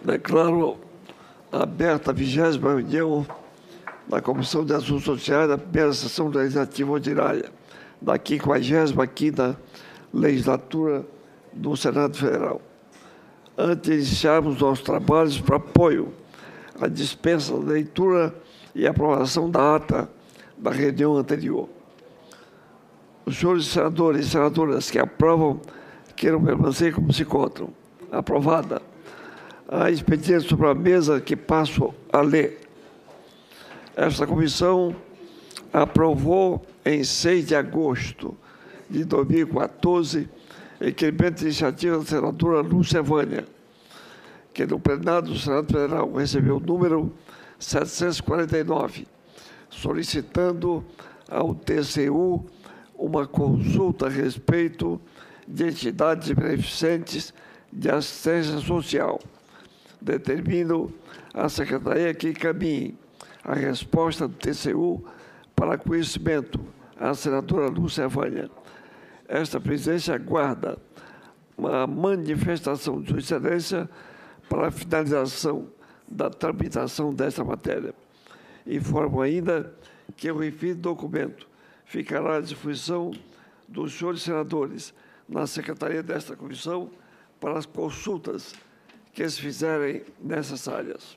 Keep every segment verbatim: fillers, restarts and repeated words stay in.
Declaro aberta a vigésima reunião da Comissão de Assuntos Sociais da primeira sessão legislativa ordinária da quinquagésima quinta legislatura do Senado Federal. Antes de iniciarmos nossos trabalhos para apoio à dispensa da leitura e aprovação da ata da reunião anterior, os senhores senadores e senadoras que aprovam queiram permanecer como se encontram. Aprovada. A expediente sobre a mesa que passo a ler. Esta comissão aprovou em seis de agosto de dois mil e quatorze requerimento de iniciativa da senadora Lúcia Vânia, que no plenário do Senado Federal recebeu o número setecentos e quarenta e nove, solicitando ao T C U uma consulta a respeito de entidades beneficentes de assistência social. Determino à Secretaria que encaminhe a resposta do T C U para conhecimento à senadora Lúcia Vânia. Esta presidência aguarda uma manifestação de Sua Excelência para a finalização da tramitação desta matéria. Informo ainda que o referido documento ficará à disposição dos senhores senadores na secretaria desta comissão para as consultas que se fizerem necessárias.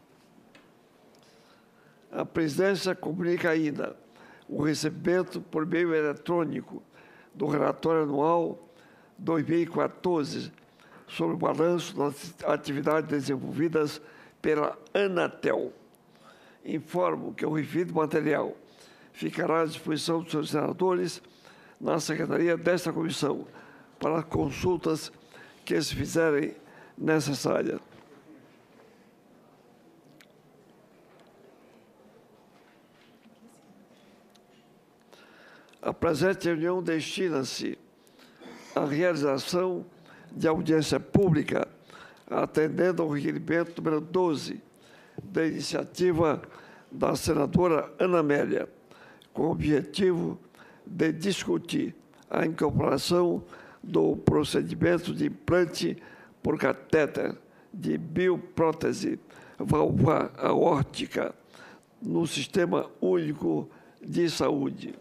A presidência comunica ainda o recebimento por meio eletrônico do relatório anual dois mil e quatorze sobre o balanço das atividades desenvolvidas pela Anatel. Informo que o referido material ficará à disposição dos senhores senadores na secretaria desta comissão para as consultas que se fizerem necessárias. A presente reunião destina-se à realização de audiência pública, atendendo ao requerimento número doze, da iniciativa da senadora Ana Amélia, com o objetivo de discutir a incorporação do procedimento de implante por catéter de bioprótese valvar aórtica no Sistema Único de Saúde.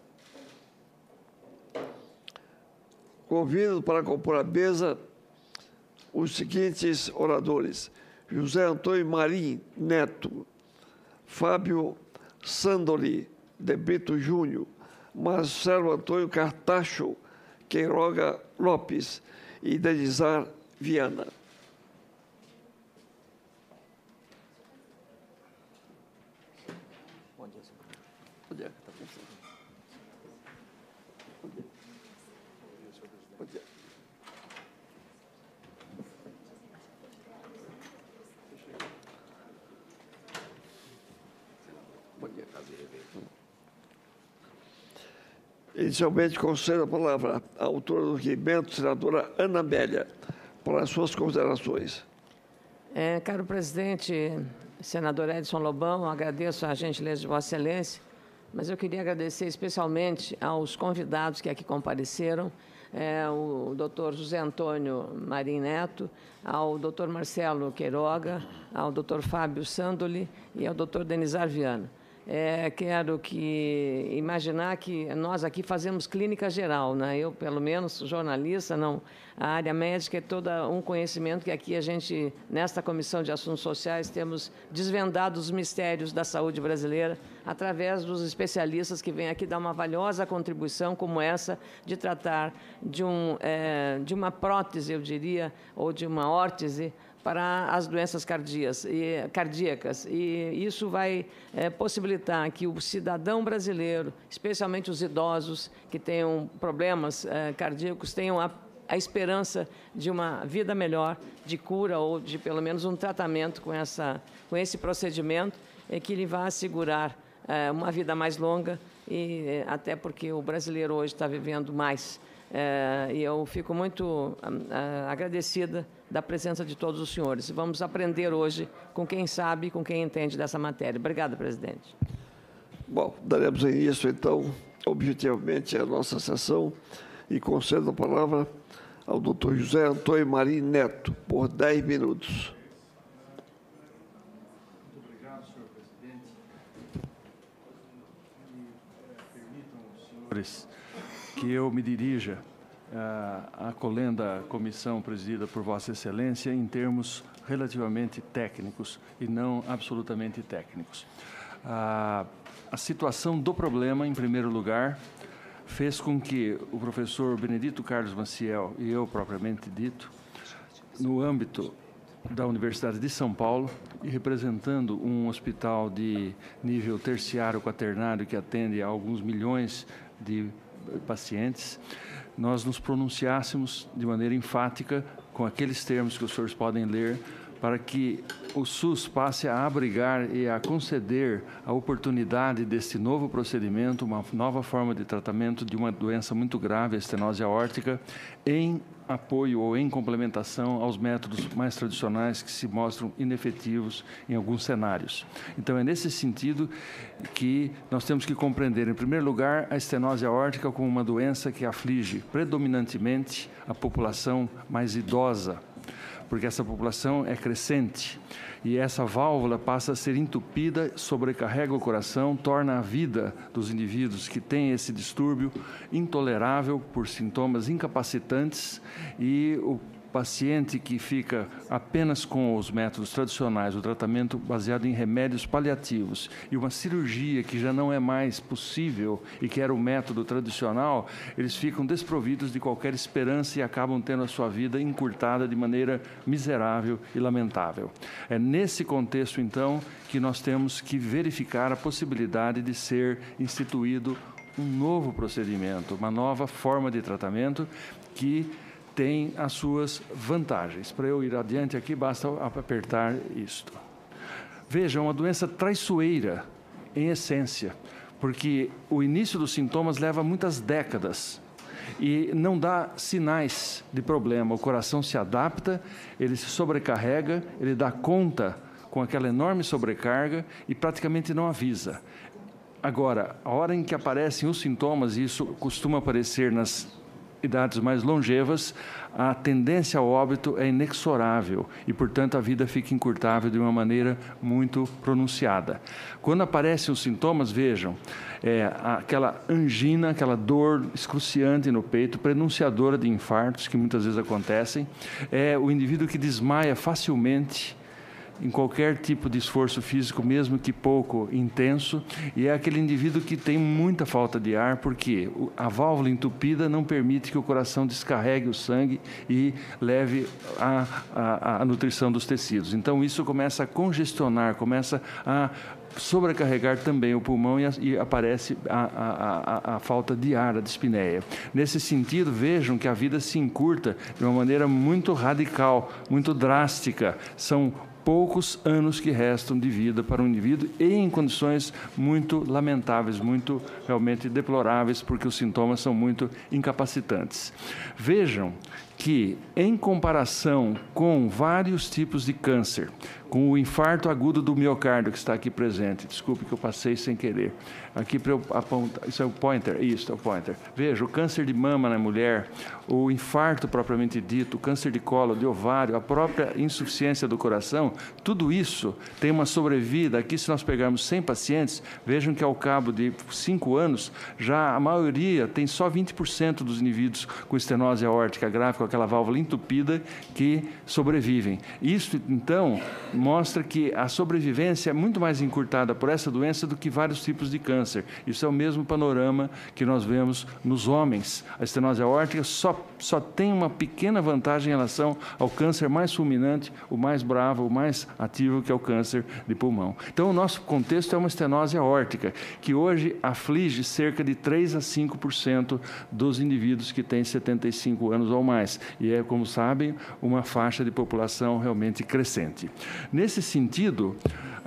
Convido para compor a mesa os seguintes oradores: José Antônio Marim Neto, Fábio Sandoli de Brito Júnior, Marcelo Antônio Cartacho Queiroga Lopes e Denizar Viana. Bom dia, senhor. Bom dia. Bom dia. Bom dia, Inicialmente, concedo a palavra à autora do requerimento, senadora Ana Amélia, para as suas considerações. É, caro presidente, senador Edson Lobão, agradeço a gentileza de Vossa Excelência, mas eu queria agradecer especialmente aos convidados que aqui compareceram, é, o doutor José Antônio Marim Neto, ao doutor Marcelo Queiroga, ao doutor Fábio Sandoli e ao doutor Denizar Viana. É, quero que imaginar que nós aqui fazemos clínica geral, né? Eu, pelo menos, jornalista, não, a área médica é todo um conhecimento que aqui a gente, nesta Comissão de Assuntos Sociais, temos desvendado os mistérios da saúde brasileira através dos especialistas que vêm aqui dar uma valiosa contribuição como essa de tratar de, um, é, de uma prótese, eu diria, ou de uma órtese, para as doenças cardíacas e, cardíacas. E isso vai é, possibilitar que o cidadão brasileiro, especialmente os idosos que tenham problemas é, cardíacos, tenham a, a esperança de uma vida melhor, de cura ou de, pelo menos, um tratamento com, essa, com esse procedimento é, que lhe vai assegurar é, uma vida mais longa, e é, até porque o brasileiro hoje está vivendo mais. É, e eu fico muito é, agradecida da presença de todos os senhores. Vamos aprender hoje com quem sabe, com quem entende dessa matéria. Obrigado, presidente. Bom, daremos início, então, objetivamente, à nossa sessão e concedo a palavra ao doutor José Antônio Marim Neto, por dez minutos. depois que eu me dirija à colenda comissão presidida por Vossa Excelência em termos relativamente técnicos e não absolutamente técnicos. A, a situação do problema, em primeiro lugar, fez com que o professor Benedito Carlos Maciel e eu, propriamente dito, no âmbito da Universidade de São Paulo e representando um hospital de nível terciário quaternário que atende a alguns milhões de pacientes, nós nos pronunciássemos de maneira enfática com aqueles termos que os senhores podem ler para que o SUS passe a abrigar e a conceder a oportunidade deste novo procedimento, uma nova forma de tratamento de uma doença muito grave, a estenose aórtica, em apoio ou em complementação aos métodos mais tradicionais que se mostram inefetivos em alguns cenários. Então, é nesse sentido que nós temos que compreender, em primeiro lugar, a estenose aórtica como uma doença que aflige predominantemente a população mais idosa, porque essa população é crescente e essa válvula passa a ser entupida, sobrecarrega o coração, torna a vida dos indivíduos que têm esse distúrbio intolerável por sintomas incapacitantes e o paciente que fica apenas com os métodos tradicionais, o tratamento baseado em remédios paliativos e uma cirurgia que já não é mais possível e que era o método tradicional, eles ficam desprovidos de qualquer esperança e acabam tendo a sua vida encurtada de maneira miserável e lamentável. É nesse contexto, então, que nós temos que verificar a possibilidade de ser instituído um novo procedimento, uma nova forma de tratamento que tem as suas vantagens. Para eu ir adiante aqui, basta apertar isto. Veja, é uma doença traiçoeira, em essência, porque o início dos sintomas leva muitas décadas e não dá sinais de problema. O coração se adapta, ele se sobrecarrega, ele dá conta com aquela enorme sobrecarga e praticamente não avisa. Agora, a hora em que aparecem os sintomas, e isso costuma aparecer nas idades mais longevas, a tendência ao óbito é inexorável e, portanto, a vida fica encurtável de uma maneira muito pronunciada. Quando aparecem os sintomas, vejam, é, aquela angina, aquela dor excruciante no peito, prenunciadora de infartos, que muitas vezes acontecem, é o indivíduo que desmaia facilmente em qualquer tipo de esforço físico, mesmo que pouco intenso, e é aquele indivíduo que tem muita falta de ar, porque a válvula entupida não permite que o coração descarregue o sangue e leve a, a, a nutrição dos tecidos. Então, isso começa a congestionar, começa a sobrecarregar também o pulmão e, a, e aparece a, a, a, a falta de ar, a dispneia. Nesse sentido, vejam que a vida se encurta de uma maneira muito radical, muito drástica. São poucos anos que restam de vida para um indivíduo e em condições muito lamentáveis, muito realmente deploráveis, porque os sintomas são muito incapacitantes. Vejam que, em comparação com vários tipos de câncer, com o infarto agudo do miocárdio que está aqui presente, desculpe que eu passei sem querer, aqui para eu apontar, isso é o pointer, isso é o pointer. Veja, o câncer de mama na mulher, o infarto propriamente dito, o câncer de colo, de ovário, a própria insuficiência do coração, tudo isso tem uma sobrevida. Aqui, se nós pegarmos cem pacientes, vejam que ao cabo de cinco anos, já a maioria tem só vinte por cento dos indivíduos com estenose aórtica grave, com aquela válvula entupida, que sobrevivem. Isso, então, mostra que a sobrevivência é muito mais encurtada por essa doença do que vários tipos de câncer. Isso é o mesmo panorama que nós vemos nos homens. A estenose aórtica só, só tem uma pequena vantagem em relação ao câncer mais fulminante, o mais bravo, o mais ativo, que é o câncer de pulmão. Então, o nosso contexto é uma estenose aórtica, que hoje aflige cerca de três a cinco por cento dos indivíduos que têm setenta e cinco anos ou mais. E é, como sabem, uma faixa de população realmente crescente. Nesse sentido,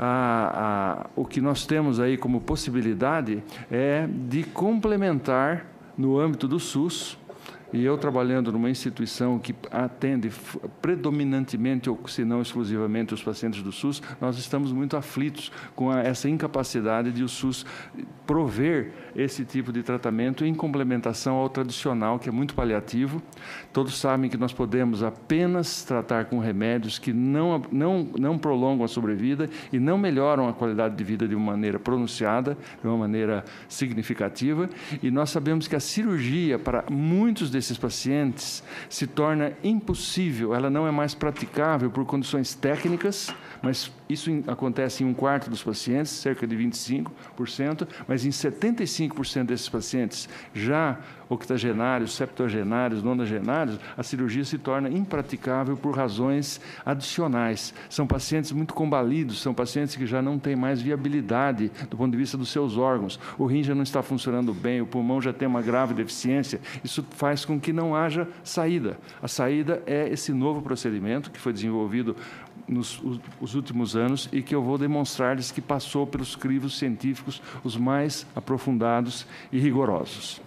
a, a, o que nós temos aí como possibilidade é de complementar, no âmbito do SUS, e eu trabalhando numa instituição que atende predominantemente, ou se não exclusivamente, os pacientes do SUS, nós estamos muito aflitos com a, essa incapacidade de o SUS prover esse tipo de tratamento em complementação ao tradicional, que é muito paliativo. Todos sabem que nós podemos apenas tratar com remédios que não, não, não prolongam a sobrevida e não melhoram a qualidade de vida de uma maneira pronunciada, de uma maneira significativa, e nós sabemos que a cirurgia para muitos desses pacientes se torna impossível, ela não é mais praticável por condições técnicas, mas isso acontece em um quarto dos pacientes, cerca de vinte e cinco por cento, mas em setenta e cinco por cento desses pacientes já octogenários, septuagenários, nonagenários, a cirurgia se torna impraticável por razões adicionais. São pacientes muito combalidos, são pacientes que já não têm mais viabilidade do ponto de vista dos seus órgãos. O rim já não está funcionando bem, o pulmão já tem uma grave deficiência. Isso faz com que não haja saída. A saída é esse novo procedimento que foi desenvolvido nos os últimos anos e que eu vou demonstrar-lhes que passou pelos crivos científicos os mais aprofundados e rigorosos.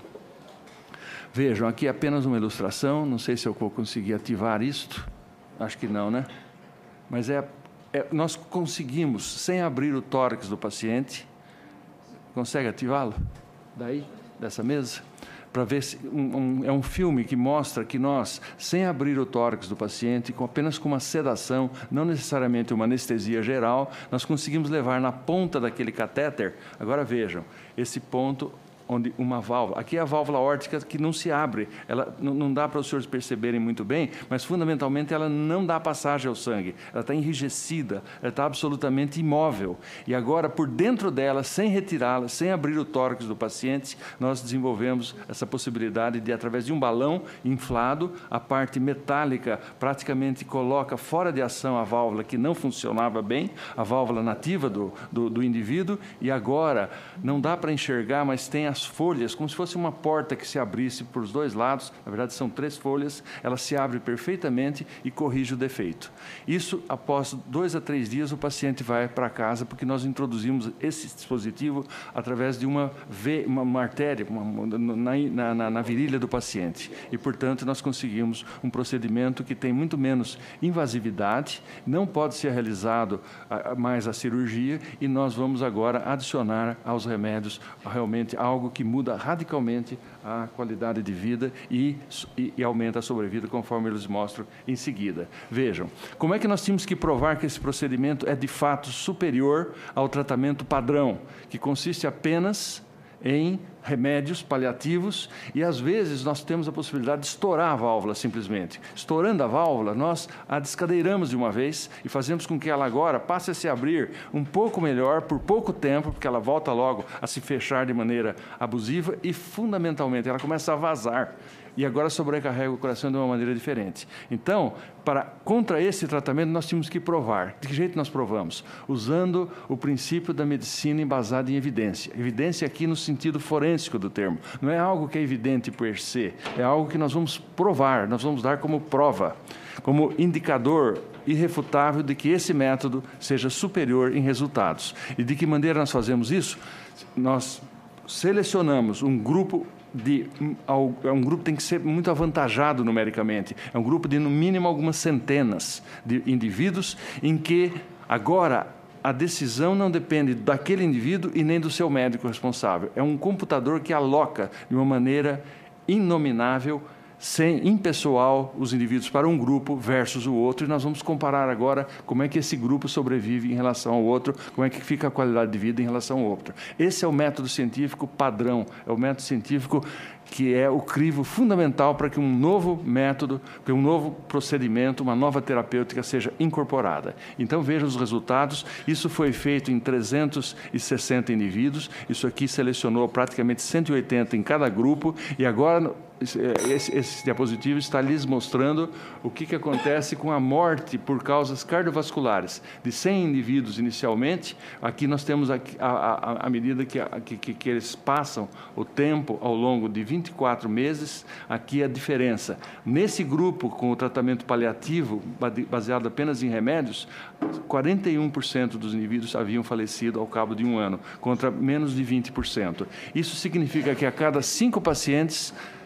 Vejam, aqui é apenas uma ilustração, não sei se eu vou conseguir ativar isto, acho que não, né? Mas é, é, nós conseguimos, sem abrir o tórax do paciente, consegue ativá-lo? Daí, dessa mesa? Para ver se um, um, é um filme que mostra que nós, sem abrir o tórax do paciente, com apenas com uma sedação, não necessariamente uma anestesia geral, nós conseguimos levar na ponta daquele catéter. Agora vejam, esse ponto onde uma válvula, aqui é a válvula órtica que não se abre, ela não, não dá para os senhores perceberem muito bem, mas fundamentalmente ela não dá passagem ao sangue, ela está enrijecida, ela está absolutamente imóvel. E agora, por dentro dela, sem retirá-la, sem abrir o tórax do paciente, nós desenvolvemos essa possibilidade de, através de um balão inflado, a parte metálica praticamente coloca fora de ação a válvula que não funcionava bem, a válvula nativa do, do, do indivíduo, e agora não dá para enxergar, mas tem as folhas, como se fosse uma porta que se abrisse por os dois lados, na verdade são três folhas, ela se abre perfeitamente e corrige o defeito. Isso, após dois a três dias, o paciente vai para casa, porque nós introduzimos esse dispositivo através de uma, ve uma, uma artéria uma, na, na, na virilha do paciente. E, portanto, nós conseguimos um procedimento que tem muito menos invasividade, não pode ser realizado a, a, mais a cirurgia, e nós vamos agora adicionar aos remédios realmente algo que muda radicalmente a qualidade de vida e, e, e aumenta a sobrevida, conforme eles mostram em seguida. Vejam, como é que nós tínhamos que provar que esse procedimento é de fato superior ao tratamento padrão, que consiste apenas em remédios paliativos, e às vezes nós temos a possibilidade de estourar a válvula simplesmente. Estourando a válvula, nós a descadeiramos de uma vez e fazemos com que ela agora passe a se abrir um pouco melhor, por pouco tempo, porque ela volta logo a se fechar de maneira abusiva e, fundamentalmente, ela começa a vazar. E agora sobrecarrega o coração de uma maneira diferente. Então, para, contra esse tratamento, nós tínhamos que provar. De que jeito nós provamos? Usando o princípio da medicina embasada em evidência. Evidência aqui no sentido forênsico do termo. Não é algo que é evidente per se, é algo que nós vamos provar, nós vamos dar como prova, como indicador irrefutável de que esse método seja superior em resultados. E de que maneira nós fazemos isso? Nós selecionamos um grupo de é um grupo que tem que ser muito avantajado numericamente. É um grupo de, no mínimo, algumas centenas de indivíduos em que, agora, a decisão não depende daquele indivíduo e nem do seu médico responsável. É um computador que aloca de uma maneira inominável, sem impessoal, os indivíduos para um grupo versus o outro, e nós vamos comparar agora como é que esse grupo sobrevive em relação ao outro, como é que fica a qualidade de vida em relação ao outro. Esse é o método científico padrão, é o método científico que é o crivo fundamental para que um novo método, que um novo procedimento, uma nova terapêutica seja incorporada. Então, vejam os resultados. Isso foi feito em trezentos e sessenta indivíduos. Isso aqui selecionou praticamente cento e oitenta em cada grupo. E agora, esse, esse diapositivo está lhes mostrando o que, que acontece com a morte por causas cardiovasculares. De cem indivíduos inicialmente, aqui nós temos, a, a, a medida que, a, que, que eles passam o tempo ao longo de vinte e quatro meses, aqui a diferença. Nesse grupo, com o tratamento paliativo, baseado apenas em remédios, quarenta e um por cento dos indivíduos haviam falecido ao cabo de um ano, contra menos de vinte por cento. Isso significa que a cada cinco pacientes,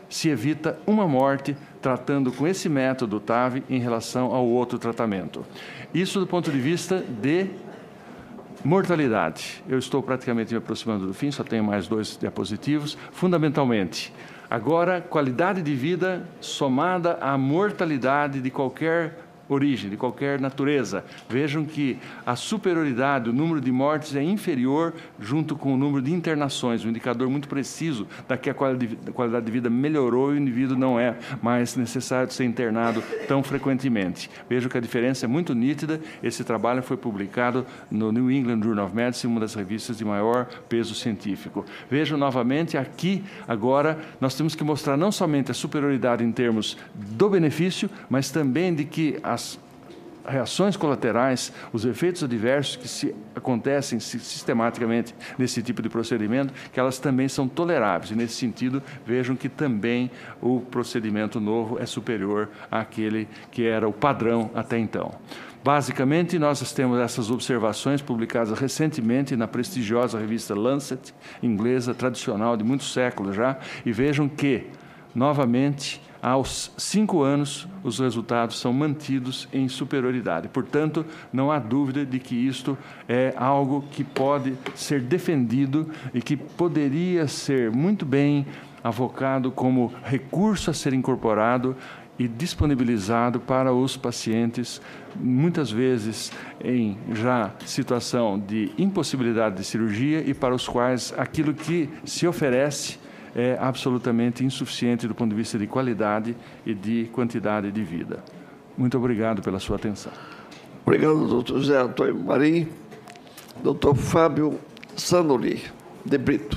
se evita uma morte tratando com esse método T A V em relação ao outro tratamento. Isso do ponto de vista de mortalidade. Eu estou praticamente me aproximando do fim, só tenho mais dois diapositivos. Fundamentalmente, agora, qualidade de vida somada à mortalidade de qualquer origem, de qualquer natureza. Vejam que a superioridade, o número de mortes é inferior junto com o número de internações, um indicador muito preciso da que a qualidade de vida melhorou e o indivíduo não é mais necessário de ser internado tão frequentemente. Vejam que a diferença é muito nítida. Esse trabalho foi publicado no New England Journal of Medicine, uma das revistas de maior peso científico. Vejam novamente, aqui, agora, nós temos que mostrar não somente a superioridade em termos do benefício, mas também de que a as reações colaterais, os efeitos adversos que se acontecem sistematicamente nesse tipo de procedimento, que elas também são toleráveis. E, nesse sentido, vejam que também o procedimento novo é superior àquele que era o padrão até então. Basicamente, nós temos essas observações publicadas recentemente na prestigiosa revista Lancet, inglesa, tradicional, de muitos séculos já, e vejam que, novamente, aos cinco anos, os resultados são mantidos em superioridade. Portanto, não há dúvida de que isto é algo que pode ser defendido e que poderia ser muito bem avocado como recurso a ser incorporado e disponibilizado para os pacientes, muitas vezes em já situação de impossibilidade de cirurgia e para os quais aquilo que se oferece é absolutamente insuficiente do ponto de vista de qualidade e de quantidade de vida. Muito obrigado pela sua atenção. Obrigado, doutor José Antônio Marim. doutor Fábio Sanoli, de Brito.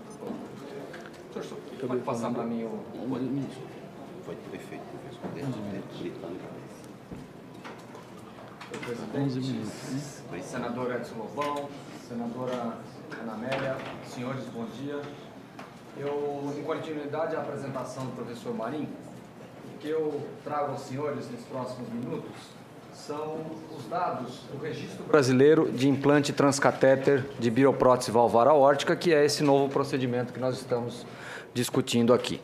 Pode passar para mim o... Foi perfeito, professor. onze minutos. Senador Edson Lobão, senadora Ana Amélia, senhores, bom dia. Eu, em continuidade à apresentação do professor Marim, o que eu trago aos senhores nos próximos minutos são os dados do Registro Brasileiro de Implante Transcatéter de Bioprótese Valvar Aórtica, que é esse novo procedimento que nós estamos discutindo aqui.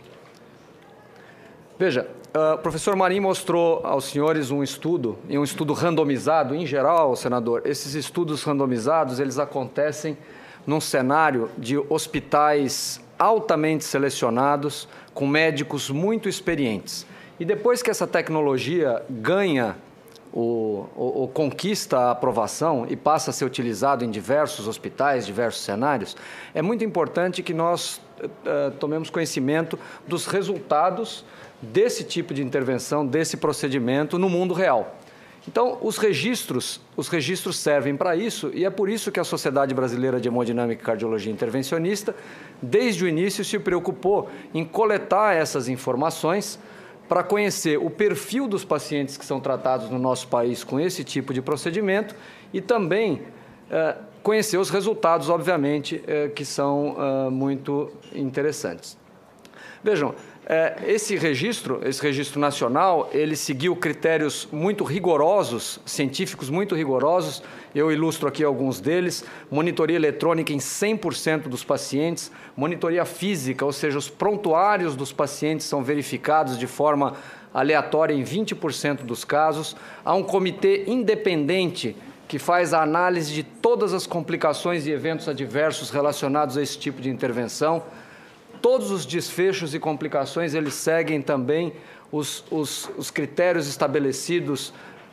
Veja, o professor Marim mostrou aos senhores um estudo, e um estudo randomizado, em geral, senador, esses estudos randomizados, eles acontecem num cenário de hospitais altamente selecionados, com médicos muito experientes. E depois que essa tecnologia ganha ou, ou, ou conquista a aprovação e passa a ser utilizado em diversos hospitais, diversos cenários, é muito importante que nós uh, tomemos conhecimento dos resultados desse tipo de intervenção, desse procedimento no mundo real. Então, os registros, os registros servem para isso, e é por isso que a Sociedade Brasileira de Hemodinâmica e Cardiologia Intervencionista, desde o início, se preocupou em coletar essas informações para conhecer o perfil dos pacientes que são tratados no nosso país com esse tipo de procedimento e também eh, conhecer os resultados, obviamente, eh, que são eh, muito interessantes. Vejam, esse registro, esse registro nacional, ele seguiu critérios muito rigorosos, científicos muito rigorosos, eu ilustro aqui alguns deles: monitoria eletrônica em cem por cento dos pacientes, monitoria física, ou seja, os prontuários dos pacientes são verificados de forma aleatória em vinte por cento dos casos, há um comitê independente que faz a análise de todas as complicações e eventos adversos relacionados a esse tipo de intervenção. Todos os desfechos e complicações, eles seguem também os, os, os critérios estabelecidos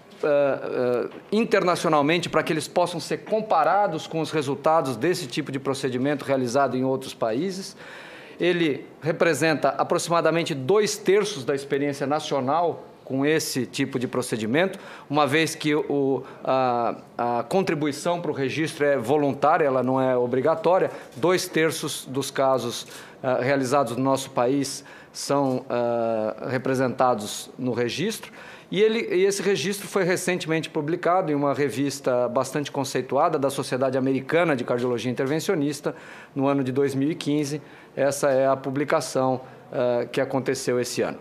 uh, uh, internacionalmente para que eles possam ser comparados com os resultados desse tipo de procedimento realizado em outros países. Ele representa aproximadamente dois terços da experiência nacional com esse tipo de procedimento, uma vez que o, a, a contribuição para o registro é voluntária, ela não é obrigatória. Dois terços dos casos uh, realizados no nosso país são uh, representados no registro, e, ele, e esse registro foi recentemente publicado em uma revista bastante conceituada da Sociedade Americana de Cardiologia Intervencionista, no ano de dois mil e quinze. Essa é a publicação uh, que aconteceu esse ano.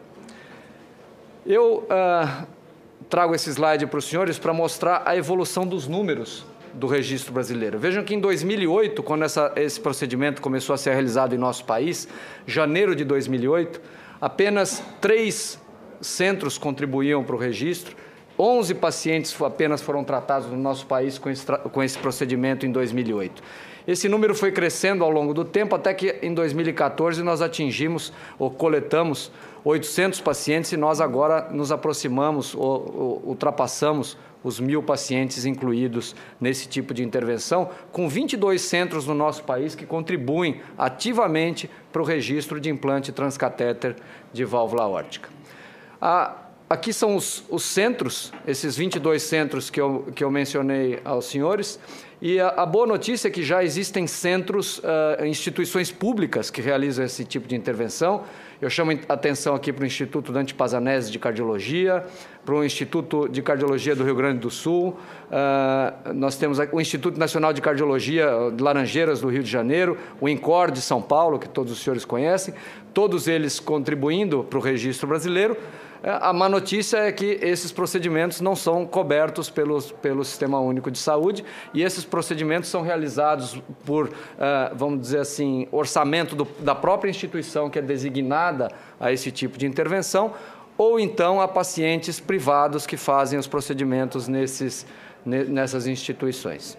Eu uh, trago esse slide para os senhores para mostrar a evolução dos números do registro brasileiro. Vejam que em dois mil e oito, quando essa, esse procedimento começou a ser realizado em nosso país, janeiro de dois mil e oito, apenas três centros contribuíam para o registro, onze pacientes apenas foram tratados no nosso país com esse, com esse procedimento em dois mil e oito. Esse número foi crescendo ao longo do tempo, até que em dois mil e quatorze nós atingimos ou coletamos oitocentos pacientes e nós agora nos aproximamos ou, ou ultrapassamos os mil pacientes incluídos nesse tipo de intervenção, com vinte e dois centros no nosso país que contribuem ativamente para o registro de implante transcatéter de válvula aórtica. A, aqui são os, os centros, esses vinte e dois centros que eu, que eu mencionei aos senhores, e a, a boa notícia é que já existem centros, uh, instituições públicas que realizam esse tipo de intervenção. Eu chamo a atenção aqui para o Instituto Dante Pazanese de Cardiologia, para o Instituto de Cardiologia do Rio Grande do Sul, uh, nós temos o Instituto Nacional de Cardiologia de Laranjeiras do Rio de Janeiro, o INCOR de São Paulo, que todos os senhores conhecem, todos eles contribuindo para o registro brasileiro. A má notícia é que esses procedimentos não são cobertos pelo, pelo Sistema Único de Saúde e esses procedimentos são realizados por, uh, vamos dizer assim, orçamento do, da própria instituição que é designada a esse tipo de intervenção, ou então a pacientes privados que fazem os procedimentos nesses, nessas instituições.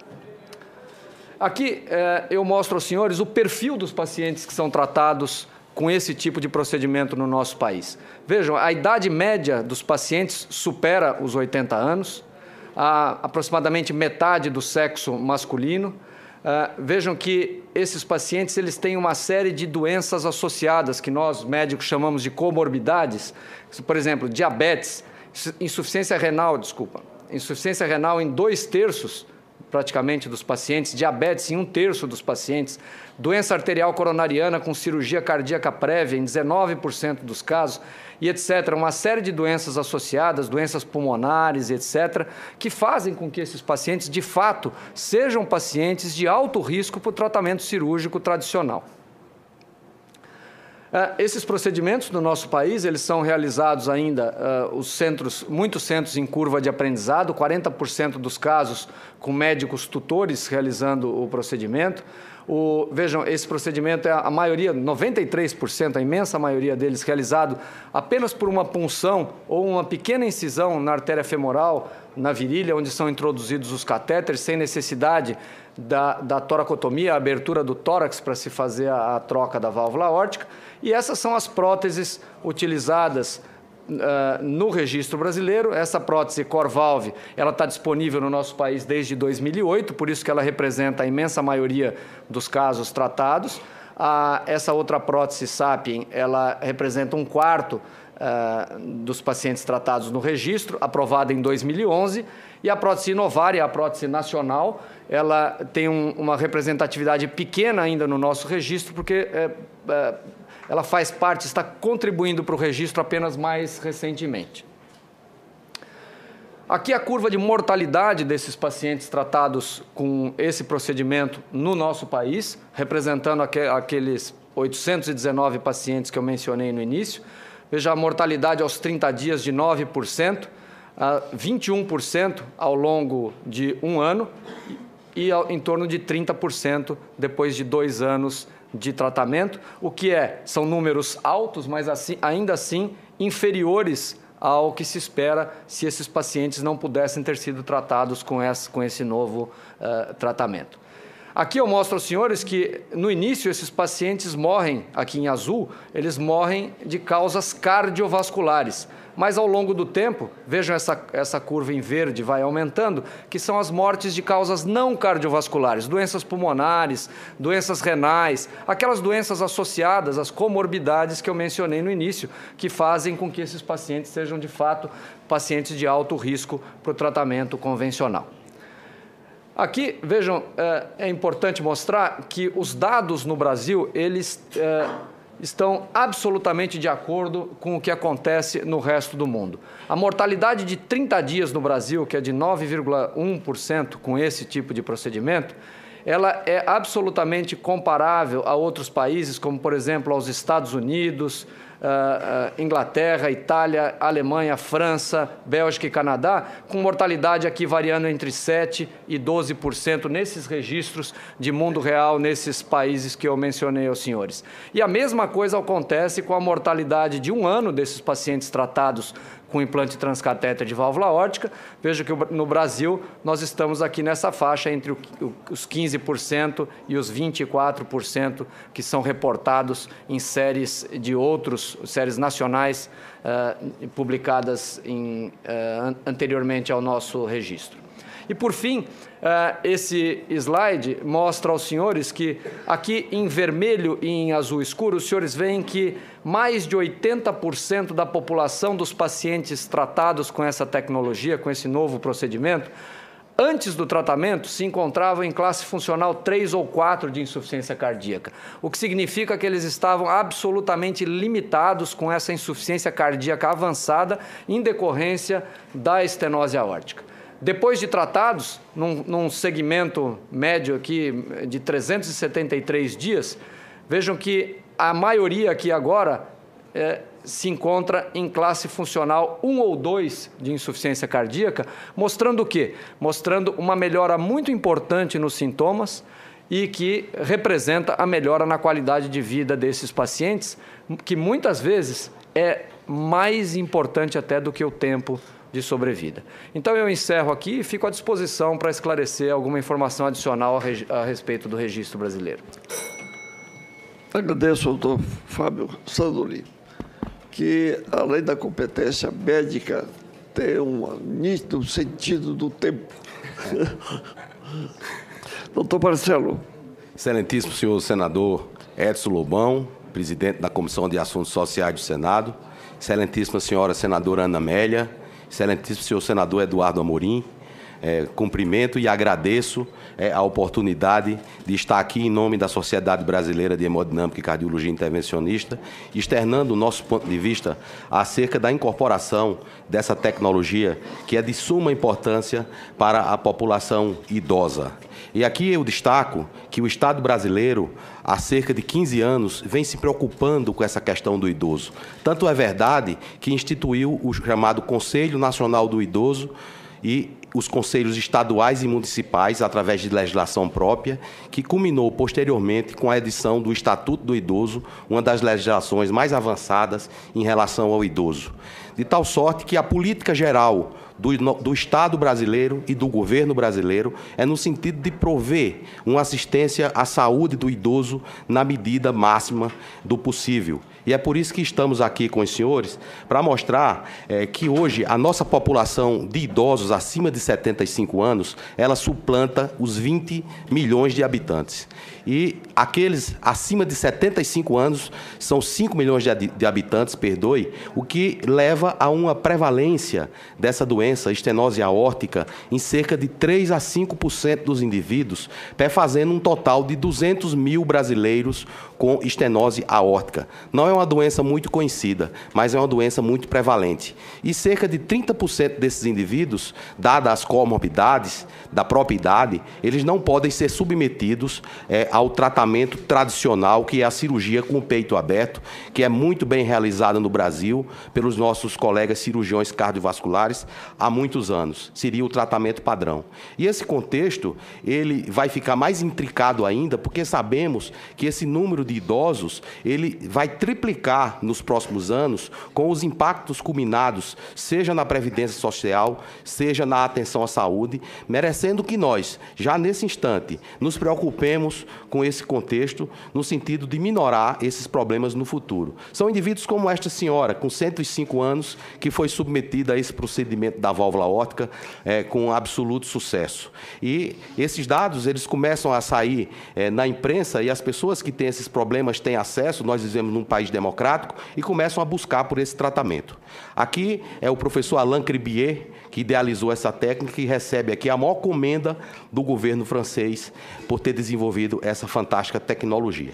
Aqui eh, eu mostro aos senhores o perfil dos pacientes que são tratados com esse tipo de procedimento no nosso país. Vejam, a idade média dos pacientes supera os oitenta anos, a, aproximadamente metade do sexo masculino. Uh, vejam que esses pacientes eles têm uma série de doenças associadas, que nós médicos chamamos de comorbidades, por exemplo, diabetes, insuficiência renal, desculpa, insuficiência renal em dois terços praticamente dos pacientes, diabetes em um terço dos pacientes, doença arterial coronariana com cirurgia cardíaca prévia em dezenove por cento dos casos, e etcétera. Uma série de doenças associadas, doenças pulmonares, etcétera, que fazem com que esses pacientes, de fato, sejam pacientes de alto risco para o tratamento cirúrgico tradicional. Uh, esses procedimentos no nosso país, eles são realizados ainda, uh, os centros, muitos centros em curva de aprendizado, quarenta por cento dos casos com médicos tutores realizando o procedimento. O, vejam, esse procedimento é a maioria, noventa e três por cento, a imensa maioria deles realizado apenas por uma punção ou uma pequena incisão na artéria femoral, na virilha, onde são introduzidos os catéteres, sem necessidade da, da toracotomia, a abertura do tórax para se fazer a, a troca da válvula aórtica. E essas são as próteses utilizadas Uh, no registro brasileiro. Essa prótese Corvalve, ela está disponível no nosso país desde dois mil e oito, por isso que ela representa a imensa maioria dos casos tratados. Uh, essa outra prótese Sapien, ela representa um quarto uh, dos pacientes tratados no registro, aprovada em dois mil e onze, e a prótese Inovar, a prótese nacional, ela tem um, uma representatividade pequena ainda no nosso registro, porque é, é, ela faz parte, está contribuindo para o registro apenas mais recentemente. Aqui a curva de mortalidade desses pacientes tratados com esse procedimento no nosso país, representando aqueles oitocentos e dezenove pacientes que eu mencionei no início. Veja a mortalidade aos trinta dias de nove por cento, vinte e um por cento ao longo de um ano e em torno de trinta por cento depois de dois anos de tratamento, o que é, são números altos, mas assim, ainda assim inferiores ao que se espera se esses pacientes não pudessem ter sido tratados com esse, com esse novo uh, tratamento. Aqui eu mostro aos senhores que, no início, esses pacientes morrem, aqui em azul, eles morrem de causas cardiovasculares. Mas, ao longo do tempo, vejam essa, essa curva em verde, vai aumentando, que são as mortes de causas não cardiovasculares, doenças pulmonares, doenças renais, aquelas doenças associadas às comorbidades que eu mencionei no início, que fazem com que esses pacientes sejam, de fato, pacientes de alto risco para o tratamento convencional. Aqui, vejam, é importante mostrar que os dados no Brasil, eles é, estão absolutamente de acordo com o que acontece no resto do mundo. A mortalidade de trinta dias no Brasil, que é de nove vírgula um por cento com esse tipo de procedimento, ela é absolutamente comparável a outros países, como, por exemplo, aos Estados Unidos, uh, uh, Inglaterra, Itália, Alemanha, França, Bélgica e Canadá, com mortalidade aqui variando entre sete por cento e doze por cento nesses registros de mundo real, nesses países que eu mencionei aos senhores. E a mesma coisa acontece com a mortalidade de um ano desses pacientes tratados com implante transcatéter de válvula aórtica. Veja que no Brasil nós estamos aqui nessa faixa entre os quinze por cento e os vinte e quatro por cento que são reportados em séries de outros, séries nacionais uh, publicadas em, uh, anteriormente ao nosso registro. E, por fim, uh, esse slide mostra aos senhores que aqui em vermelho e em azul escuro, os senhores veem que mais de oitenta por cento da população dos pacientes tratados com essa tecnologia, com esse novo procedimento, antes do tratamento se encontravam em classe funcional três ou quatro de insuficiência cardíaca, o que significa que eles estavam absolutamente limitados com essa insuficiência cardíaca avançada em decorrência da estenose aórtica. Depois de tratados, num, num segmento médio aqui de trezentos e setenta e três dias, vejam que a maioria aqui agora é, se encontra em classe funcional um ou dois de insuficiência cardíaca, mostrando o quê? Mostrando uma melhora muito importante nos sintomas e que representa a melhora na qualidade de vida desses pacientes, que muitas vezes é mais importante até do que o tempo de sobrevida. Então, eu encerro aqui e fico à disposição para esclarecer alguma informação adicional a, a respeito do registro brasileiro. Agradeço ao doutor Fábio Sandoli, que, além da competência médica, tem um nítido sentido do tempo. Doutor Marcelo. Excelentíssimo senhor senador Edson Lobão, presidente da Comissão de Assuntos Sociais do Senado, excelentíssima senhora senadora Ana Amélia, excelentíssimo senhor senador Eduardo Amorim, é, cumprimento e agradeço é, a oportunidade de estar aqui em nome da Sociedade Brasileira de Hemodinâmica e Cardiologia Intervencionista, externando o nosso ponto de vista acerca da incorporação dessa tecnologia que é de suma importância para a população idosa. E aqui eu destaco que o Estado brasileiro, há cerca de quinze anos, vem se preocupando com essa questão do idoso. Tanto é verdade que instituiu o chamado Conselho Nacional do Idoso e os conselhos estaduais e municipais, através de legislação própria, que culminou posteriormente com a edição do Estatuto do Idoso, uma das legislações mais avançadas em relação ao idoso. De tal sorte que a política geral do, do Estado brasileiro e do governo brasileiro é no sentido de prover uma assistência à saúde do idoso na medida máxima do possível. E é por isso que estamos aqui com os senhores, para mostrar é, que hoje a nossa população de idosos acima de setenta e cinco anos, ela suplanta os vinte milhões de habitantes. E aqueles acima de setenta e cinco anos são cinco milhões de habitantes, perdoe, o que leva a uma prevalência dessa doença, estenose aórtica, em cerca de três a cinco por cento dos indivíduos, perfazendo um total de duzentos mil brasileiros com estenose aórtica. Não é uma doença muito conhecida, mas é uma doença muito prevalente. E cerca de trinta por cento desses indivíduos, dadas as comorbidades da própria idade, eles não podem ser submetidos é, ao tratamento tradicional, que é a cirurgia com o peito aberto, que é muito bem realizada no Brasil pelos nossos colegas cirurgiões cardiovasculares há muitos anos. Seria o tratamento padrão. E esse contexto, ele vai ficar mais intricado ainda, porque sabemos que esse número de idosos, ele vai triplicar nos próximos anos com os impactos culminados, seja na previdência social, seja na atenção à saúde, merecendo que nós, já nesse instante, nos preocupemos com esse contexto, no sentido de minorar esses problemas no futuro. São indivíduos como esta senhora, com cento e cinco anos, que foi submetida a esse procedimento da válvula aórtica é, com absoluto sucesso. E esses dados, eles começam a sair é, na imprensa, e as pessoas que têm esses problemas têm acesso, nós vivemos num país democrático, e começam a buscar por esse tratamento. Aqui é o professor Alain Cribier, que idealizou essa técnica e recebe aqui a maior comenda do governo francês por ter desenvolvido essa fantástica tecnologia.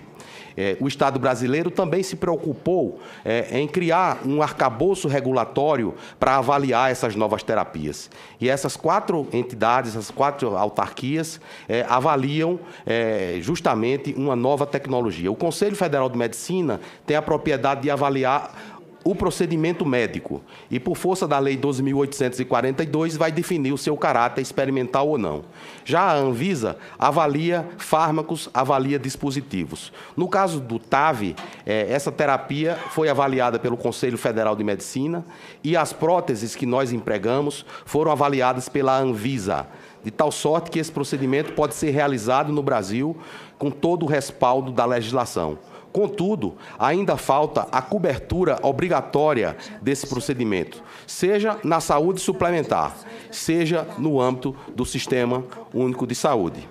É, o Estado brasileiro também se preocupou é, em criar um arcabouço regulatório para avaliar essas novas terapias. E essas quatro entidades, essas quatro autarquias, é, avaliam é, justamente uma nova tecnologia. O Conselho Federal de Medicina tem a propriedade de avaliar o procedimento médico e, por força da Lei doze mil oitocentos e quarenta e dois, vai definir o seu caráter experimental ou não. Já a Anvisa avalia fármacos, avalia dispositivos. No caso do T A V, eh, essa terapia foi avaliada pelo Conselho Federal de Medicina e as próteses que nós empregamos foram avaliadas pela Anvisa, de tal sorte que esse procedimento pode ser realizado no Brasil com todo o respaldo da legislação. Contudo, ainda falta a cobertura obrigatória desse procedimento, seja na saúde suplementar, seja no âmbito do Sistema Único de Saúde.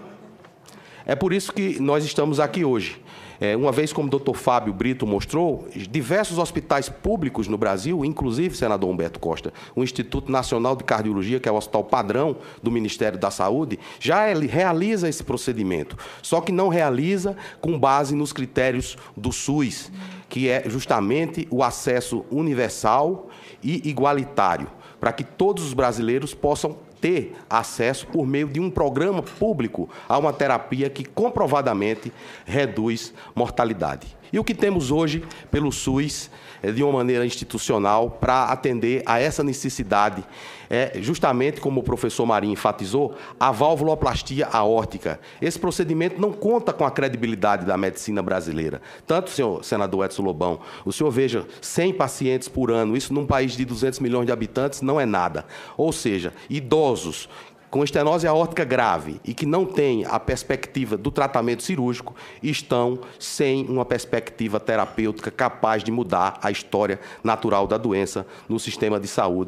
É por isso que nós estamos aqui hoje. É, uma vez, como o doutor Fábio Brito mostrou, diversos hospitais públicos no Brasil, inclusive, senador Humberto Costa, o Instituto Nacional de Cardiologia, que é o hospital padrão do Ministério da Saúde, já realiza esse procedimento, só que não realiza com base nos critérios do SUS, que é justamente o acesso universal e igualitário, para que todos os brasileiros possam ter acesso por meio de um programa público a uma terapia que comprovadamente reduz mortalidade. E o que temos hoje pelo SUS, é, de uma maneira institucional, para atender a essa necessidade, é justamente, como o professor Marinho enfatizou, a valvuloplastia aórtica. Esse procedimento não conta com a credibilidade da medicina brasileira. Tanto, senhor senador Edson Lobão, o senhor veja, cem pacientes por ano, isso num país de duzentos milhões de habitantes não é nada. Ou seja, idosos com estenose aórtica grave e que não têm a perspectiva do tratamento cirúrgico, estão sem uma perspectiva terapêutica capaz de mudar a história natural da doença no sistema de saúde.